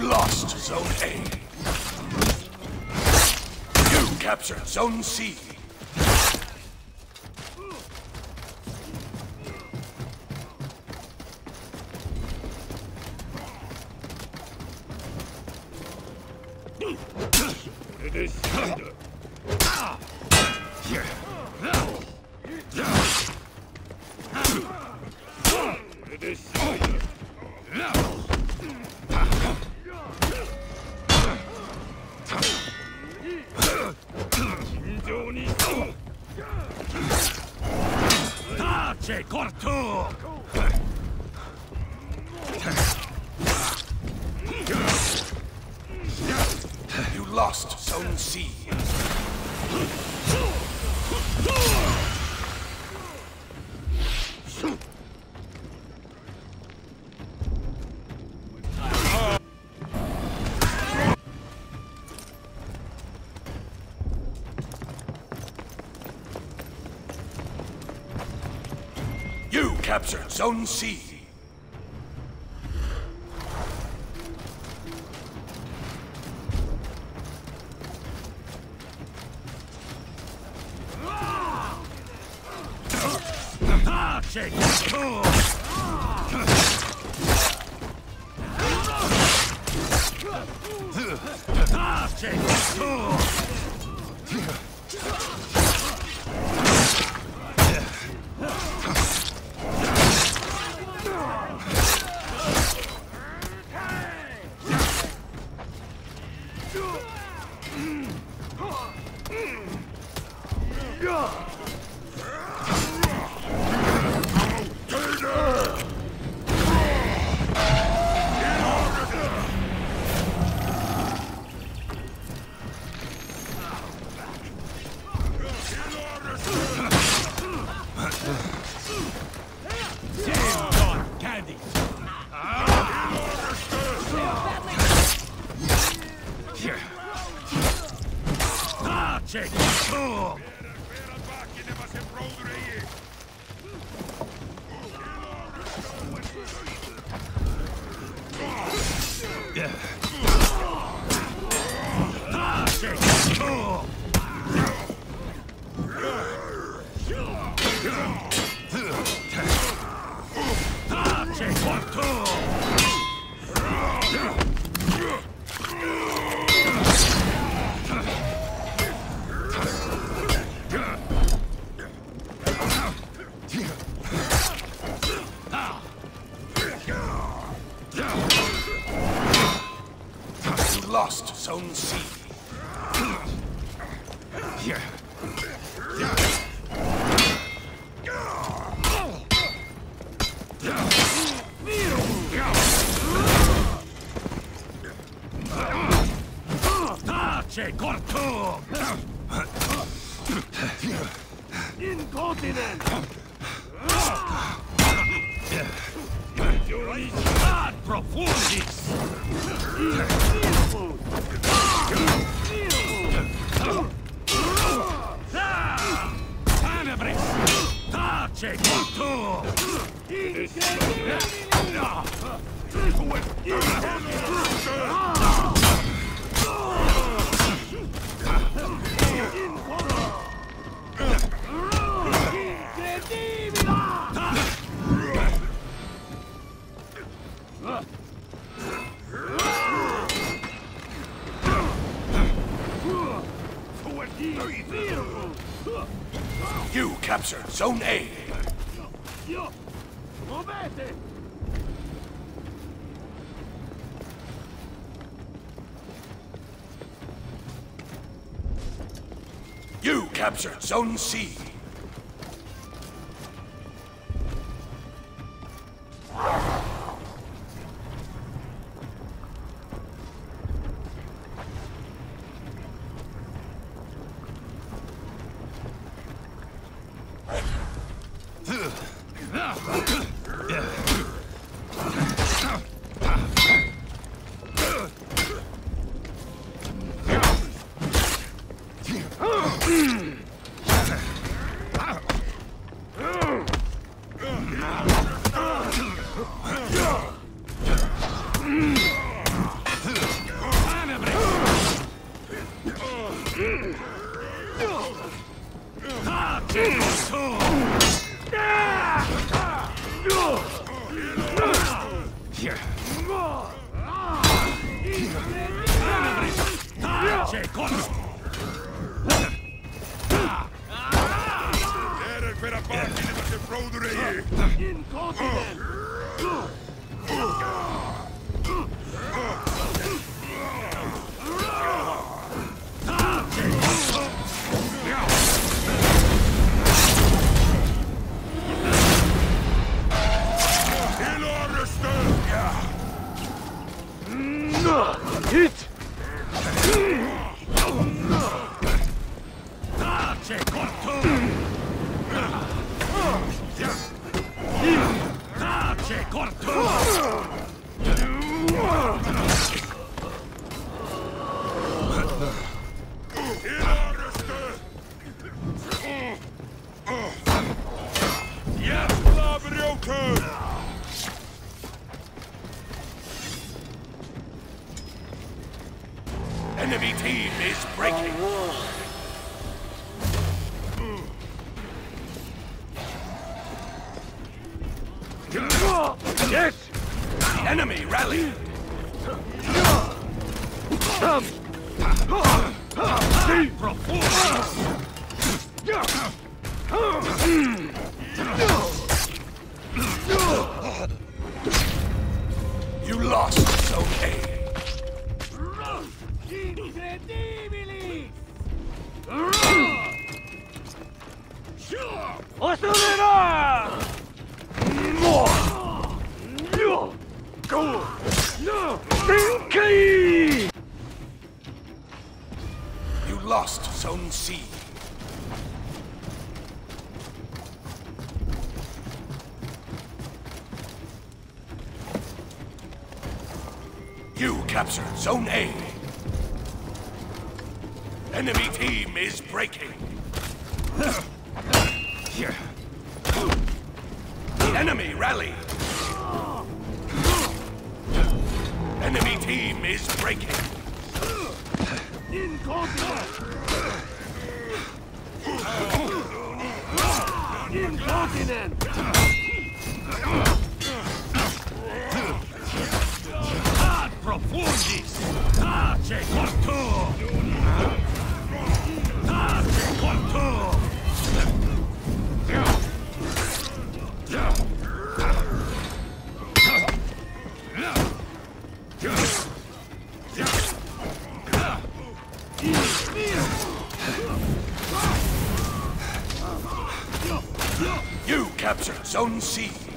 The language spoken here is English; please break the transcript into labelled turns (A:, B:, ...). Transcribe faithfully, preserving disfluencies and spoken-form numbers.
A: lost Zone A. You captured Zone C.
B: Tace corto!
A: You lost Zone C. You captured Zone C.
B: Tace corto! Tace corto! Tace corto!
A: You lost Zone C.
B: Tace corto! Incontinent! Ad profundis! Tenebris! Tace corto!
A: You captured Zone A. You captured Zone C.
B: Tace corto!
C: Eres per abbattere queste fraudure!
B: Incontinent!
D: Hit!
B: Tace corto! Tace corto!
A: Enemy team is breaking.
D: Yes!
A: The enemy rallied.
D: Come!
B: Profundis!
A: You lost Zone A.
B: Incredibilis!
D: Osurera! Go! Stinky!
A: You lost Zone C. You captured Zone A. Enemy team is breaking. The enemy rallied. Enemy team is breaking.
B: Incontinent! Incontinent! Ad profundis! Tace corto! Tace corto!
A: You captured Zone C.